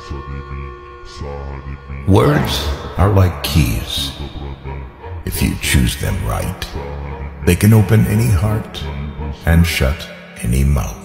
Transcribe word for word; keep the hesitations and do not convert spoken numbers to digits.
Words are like keys. If you choose them right, they can open any heart and shut any mouth.